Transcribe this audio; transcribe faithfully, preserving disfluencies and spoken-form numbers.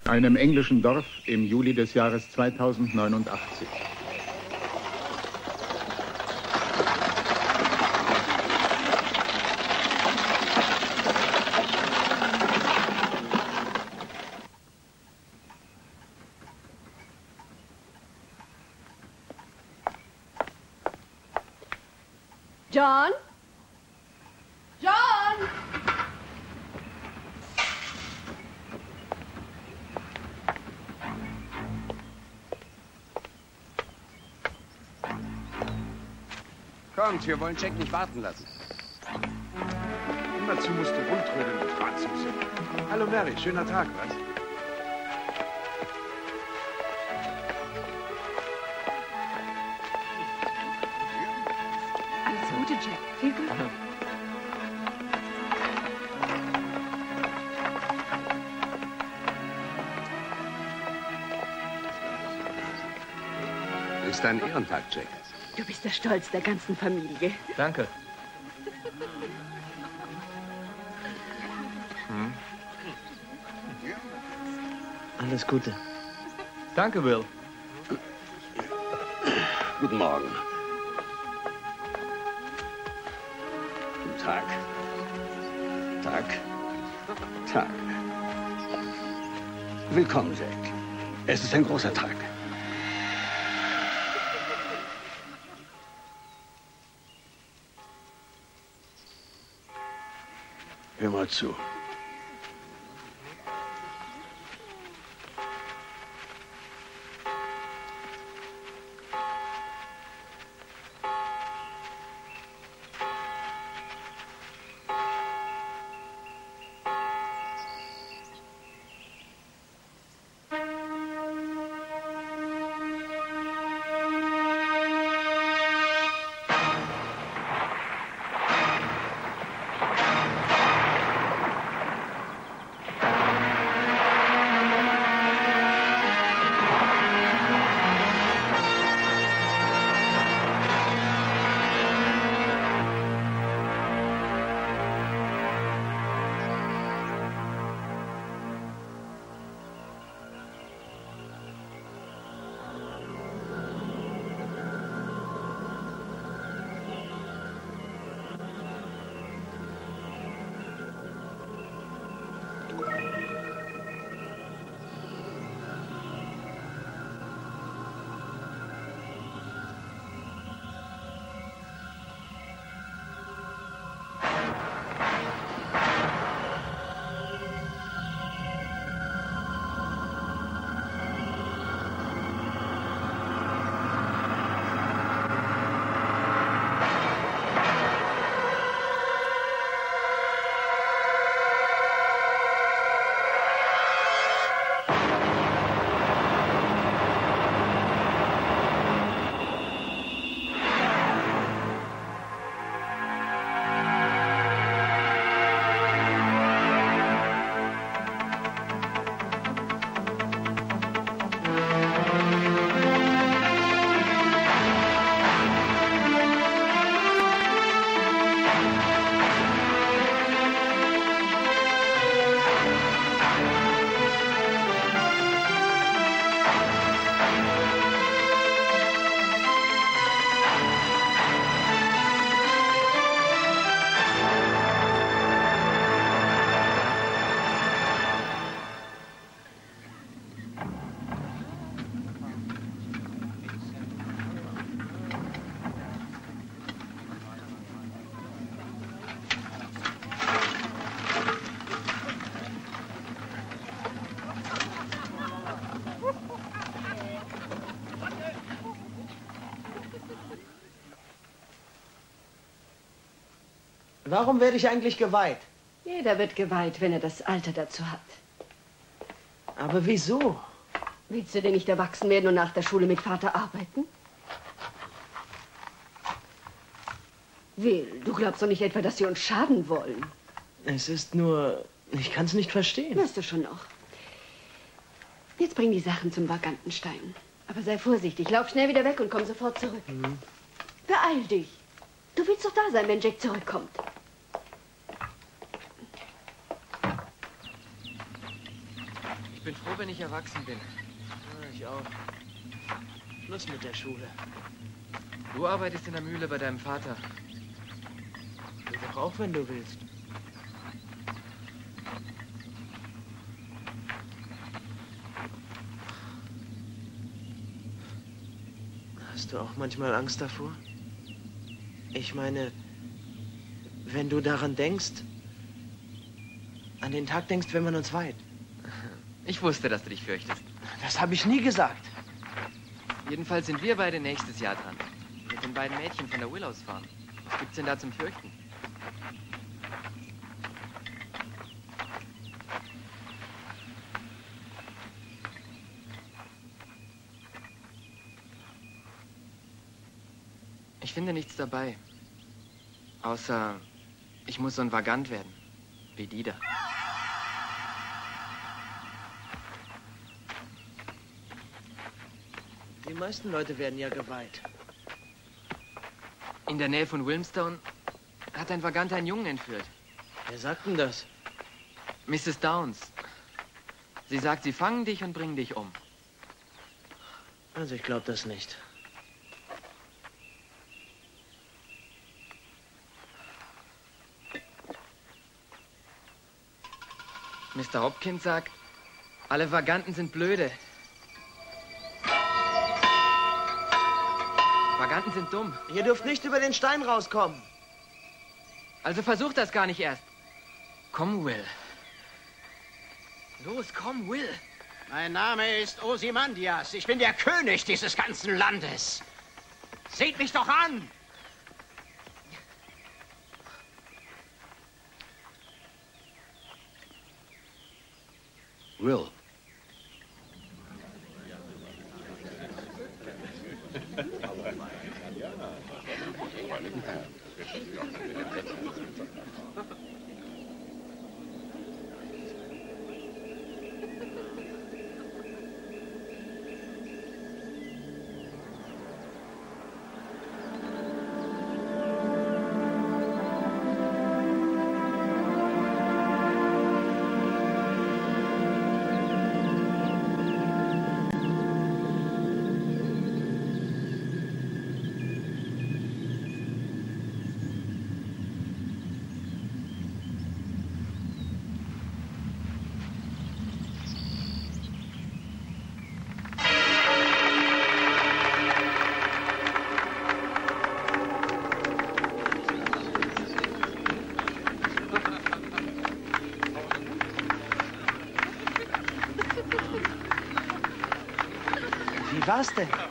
einem englischen Dorf im Juli des Jahres zweitausendneunundachtzig. John? John! Kommt, wir wollen Jack nicht warten lassen. Immerzu musst du rumtrödeln, du Franzose. Hallo Mary, schöner Tag, was? Alles Gute, Jack. Viel Glück. Ist ein Ehrentag, Jack. Du bist der Stolz der ganzen Familie. Danke. Hm? Alles Gute. Danke, Will. Guten Morgen. Guten Tag. Tag. Tag. Willkommen, Jack. Es ist ein großer Tag. Hör mal zu. Warum werde ich eigentlich geweiht? Jeder wird geweiht, wenn er das Alter dazu hat. Aber wieso? Willst du denn nicht erwachsen werden und nach der Schule mit Vater arbeiten? Will, du glaubst doch nicht etwa, dass sie uns schaden wollen. Es ist nur... Ich kann es nicht verstehen. Wirst du schon noch. Jetzt bring die Sachen zum Vagantenstein. Aber sei vorsichtig. Lauf schnell wieder weg und komm sofort zurück. Mhm. Beeil dich. Du willst doch da sein, wenn Jack zurückkommt. Ich bin froh, wenn ich erwachsen bin. Ja, ich auch. Schluss mit der Schule. Du arbeitest in der Mühle bei deinem Vater. Du doch auch, wenn du willst. Hast du auch manchmal Angst davor? Ich meine, wenn du daran denkst, an den Tag denkst, wenn man uns weiht. Ich wusste, dass du dich fürchtest. Das habe ich nie gesagt. Jedenfalls sind wir beide nächstes Jahr dran. Mit den beiden Mädchen von der Willows Farm. Was gibt's denn da zum Fürchten? Ich finde nichts dabei. Außer, ich muss so ein Vagant werden. Wie die da. Die meisten Leute werden ja geweiht. In der Nähe von Wilmstone hat ein Vagant einen Jungen entführt. Wer sagt denn das? Misses Downs. Sie sagt, sie fangen dich und bringen dich um. Also ich glaube das nicht. Mister Hopkins sagt, alle Vaganten sind blöde. Vaganten sind dumm. Ihr dürft nicht über den Stein rauskommen. Also versuch das gar nicht erst. Komm, Will. Los, komm, Will. Mein Name ist Ozymandias. Ich bin der König dieses ganzen Landes. Seht mich doch an! Will. Wie war's denn?